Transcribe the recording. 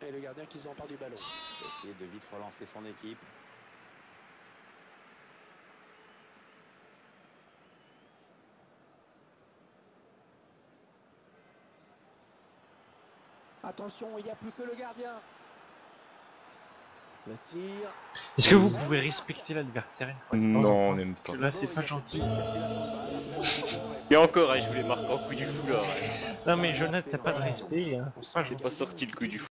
et le gardien qui s'empare du ballon. Essayer de vite relancer son équipe. Attention, il n'y a plus que le gardien. Le tir. Est-ce que vous pouvez respecter l'adversaire? Non, on n'aime pas. Là, c'est pas gentil. Et encore, je voulais marquer un coup du foulard. Non mais Jonathan, t'as pas de respect, hein. J'ai pas sorti le coup du foulard.